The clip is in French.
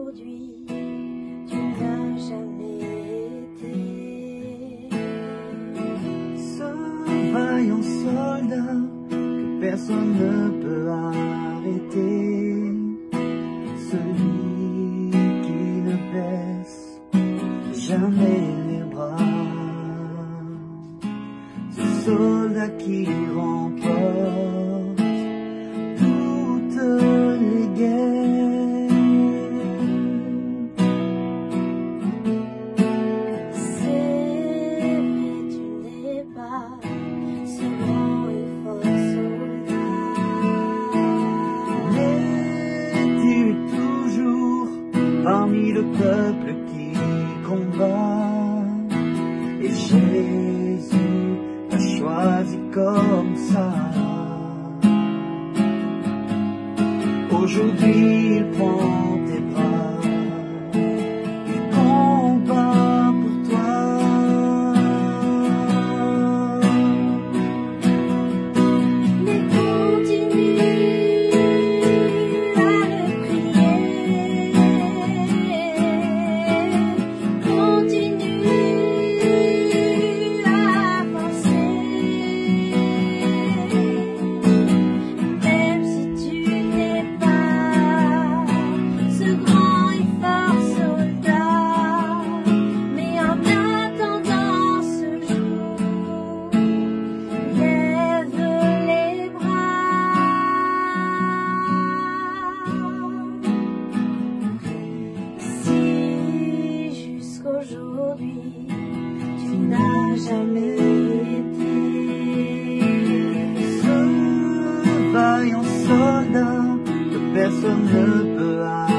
qu'aujourd'hui tu n'as jamais été ce vaillant soldat que personne ne peut arrêter, celui qui ne baisse jamais les bras, ce soldat qui remporte toutes les guerres. C'est vrai, tu n'es pas ce grand et fort soldat, mais tu es toujours parmi le peuple qui combat, et Jésus t'a choisi comme ça. Aujourd'hui il prend tes bras, il combat pour toi. mais continue à le prier, continue à penser, même si tu n'es pas ce grand et fort soldat, mais en attendant ce jour, lève les bras. Si jusqu'aujourd'hui tu n'as jamais été Ce vaillant soldat que personne ne peut arrêter,